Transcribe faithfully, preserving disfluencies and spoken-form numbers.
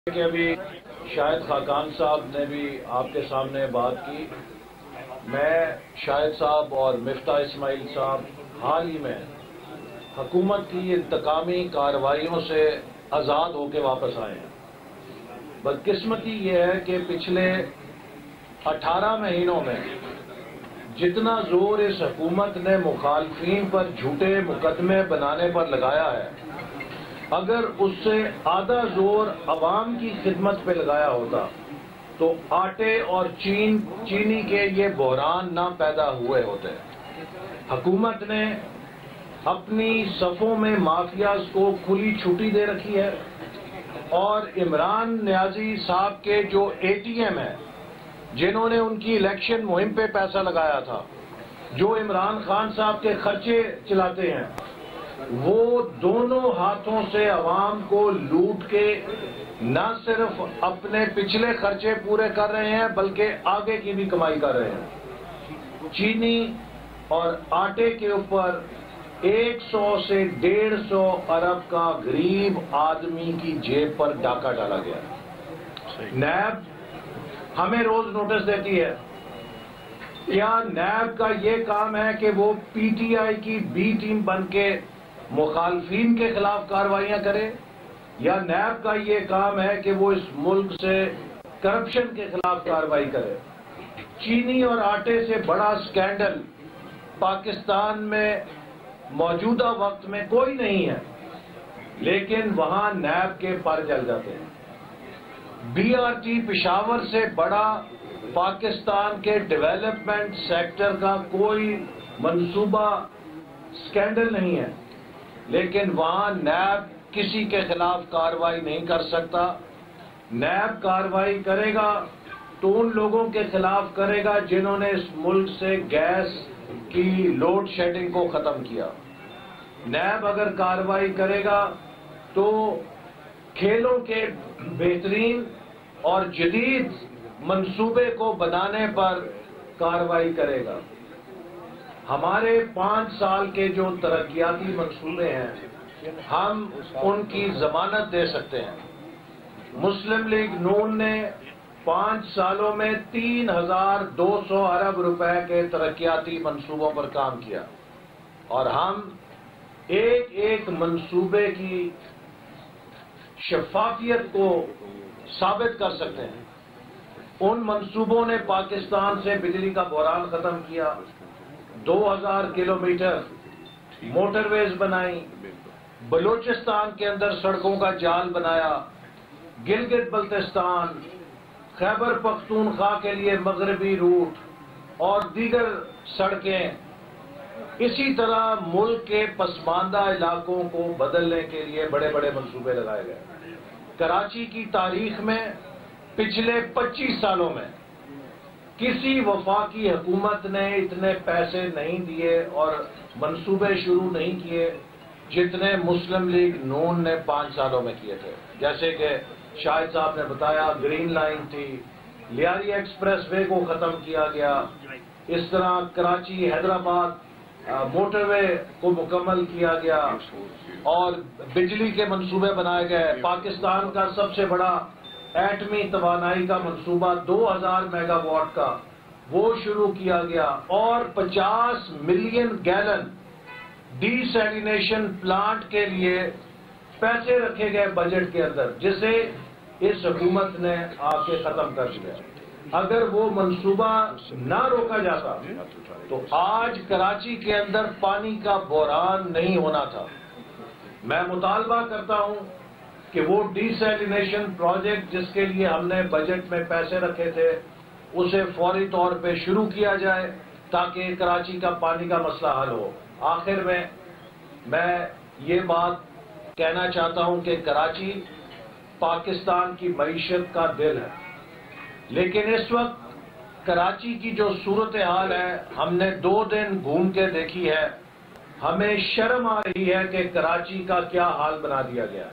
کہ ابھی شاہد خاقان صاحب نے بھی آپ کے سامنے بات کی. میں شاہد صاحب اور مفتاح اسماعیل صاحب حال ہی میں حکومت کی انتقامی کارروائیوں سے آزاد ہو کے واپس آئے ہیں. بدقسمتی یہ ہے کہ پچھلے اٹھارہ مہینوں میں جتنا زور اس حکومت نے مخالفین پر جھوٹے مقدمے بنانے پر لگایا ہے، اگر اس سے آدھا زور عوام کی خدمت پہ لگایا ہوتا تو آٹے اور چین چینی کے یہ بحران نہ پیدا ہوئے ہوتے. حکومت نے اپنی صفوں میں مافیاز کو کھلی چھٹی دے رکھی ہے، اور عمران نیازی صاحب کے جو اے ٹی ایم ہیں جنہوں نے ان کی الیکشن مہم پہ پیسہ لگایا تھا، جو عمران خان صاحب کے خرچے چلاتے ہیں، وہ دونوں ہاتھوں سے عوام کو لوٹ کے نہ صرف اپنے پچھلے خرچے پورے کر رہے ہیں بلکہ آگے کی بھی کمائی کر رہے ہیں. چینی اور آٹے کے اوپر ایک سو سے ڈیڑھ سو ارب کا غریب آدمی کی جیب پر ڈاکہ ڈالا گیا. نیب ہمیں روز نوٹس دیتی ہے. کیا نیب کا یہ کام ہے کہ وہ پی ٹی آئی کی بی ٹیم بن کے مخالفین کے خلاف کارروائیاں کرے، یا نیب کا یہ کام ہے کہ وہ اس ملک سے کرپشن کے خلاف کارروائی کرے؟ چینی اور آٹے سے بڑا سکینڈل پاکستان میں موجودہ وقت میں کوئی نہیں ہے، لیکن وہاں نیب کے پر جل جاتے ہیں. بی آر ٹی پشاور سے بڑا پاکستان کے ڈیولپمنٹ سیکٹر کا کوئی منصوبہ سکینڈل نہیں ہے، لیکن وہاں نیب کسی کے خلاف کارروائی نہیں کر سکتا. نیب کارروائی کرے گا تو ان لوگوں کے خلاف کرے گا جنہوں نے اس ملک سے گیس کی لوڈ شیڈنگ کو ختم کیا. نیب اگر کارروائی کرے گا تو کھیلوں کے بہترین اور جدید منصوبے کو بنانے پر کارروائی کرے گا. ہمارے پانچ سال کے جو ترقیاتی منصوبے ہیں ہم ان کی ضمانت دے سکتے ہیں. مسلم لیگ نون نے پانچ سالوں میں تین ہزار دو سو ارب روپے کے ترقیاتی منصوبوں پر کام کیا، اور ہم ایک ایک منصوبے کی شفافیت کو ثابت کر سکتے ہیں. ان منصوبوں نے پاکستان سے بجلی کا بحران ختم کیا، دو ہزار کلومیٹر موٹر ویز بنائی، بلوچستان کے اندر سڑکوں کا جال بنایا، گلگت بلتستان، خیبر پختونخوا کے لیے مغربی روٹ اور دیگر سڑکیں. اسی طرح ملک کے پسماندہ علاقوں کو بدلنے کے لیے بڑے بڑے منصوبے لگائے گئے. کراچی کی تاریخ میں پچھلے پچیس سالوں میں کسی وفاقی حکومت نے اتنے پیسے نہیں دیے اور منصوبے شروع نہیں کیے جتنے مسلم لیگ نون نے پانچ سالوں میں کیے تھے. جیسے کہ شاہد صاحب نے بتایا، گرین لائن تھی، لیاری ایکسپریس وے کو ختم کیا گیا، اس طرح کراچی حیدرآباد موٹر وے کو مکمل کیا گیا، اور بجلی کے منصوبے بنائے گئے. پاکستان کا سب سے بڑا ایٹمی توانائی کا منصوبہ دو ہزار میگا واٹ کا وہ شروع کیا گیا، اور پچاس million gallon desalination plant کے لیے پیسے رکھے گئے بجٹ کے اندر، جسے اس حکومت نے آ کے ختم کر دیا. اگر وہ منصوبہ نہ روکا جاتا تو آج کراچی کے اندر پانی کا بحران نہیں ہونا تھا. میں مطالبہ کرتا ہوں کہ وہ ڈی سیلینیشن پروجیکٹ جس کے لیے ہم نے بجٹ میں پیسے رکھے تھے اسے فوری طور پہ شروع کیا جائے تاکہ کراچی کا پانی کا مسئلہ حل ہو. آخر میں میں یہ بات کہنا چاہتا ہوں کہ کراچی پاکستان کی معیشت کا دل ہے، لیکن اس وقت کراچی کی جو صورتحال ہے ہم نے دو دن گھوم کے دیکھی ہے. ہمیں شرم آ رہی ہے کہ کراچی کا کیا حال بنا دیا گیا.